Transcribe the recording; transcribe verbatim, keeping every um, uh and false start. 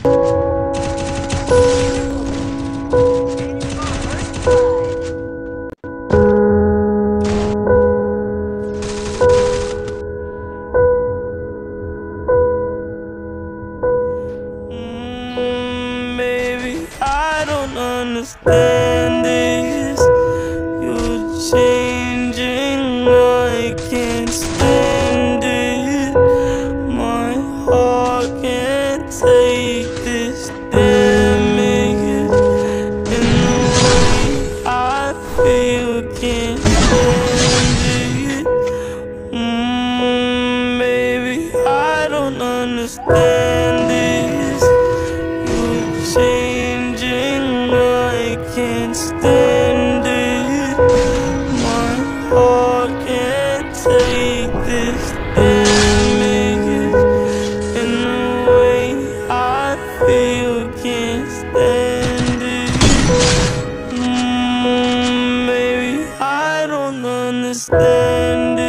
Understand this, you're changing, I can't stand it. My heart can't take this damage, and the way I feel can't stand it. Mm, baby, I don't understand this, you're changing, I can't stand it. My heart can't take this damage, and the way I feel can't stand it. Mm, baby, I don't understand it.